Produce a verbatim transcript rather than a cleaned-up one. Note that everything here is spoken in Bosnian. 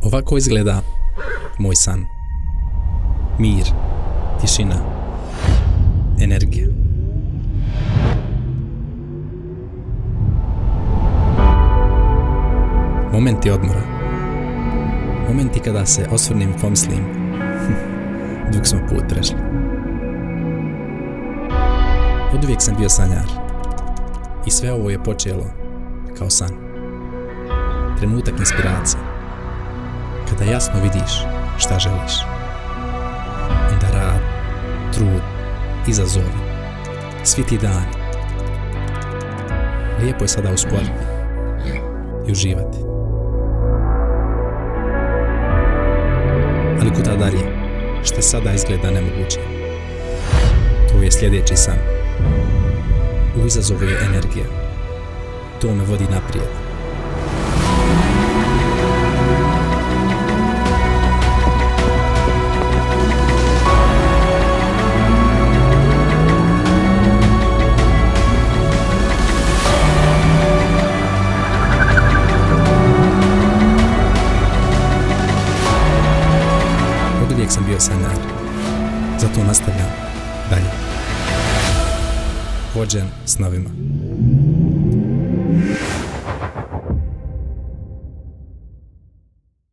Ovako izgleda moj san. Mir, tišina, energija. Momenti odmora. Momenti kada se osvrnim i pomislim dug smo put prešli. Oduvijek sam bio sanjar i sve ovo je počelo kao san. Trenutak inspiracije. Kada jasno vidiš šta želiš. Onda rad, trud, izazovi, svi ti dani. Lijepo je sada usporiti i uživati. Ali kuda dalje, šta sada izgleda nemoguće. To je sljedeći san. U izazovu je energija. To me vodi naprijed. Oduvijek sam bio sanjar, zato nastavljam dalje. Vođen snovima.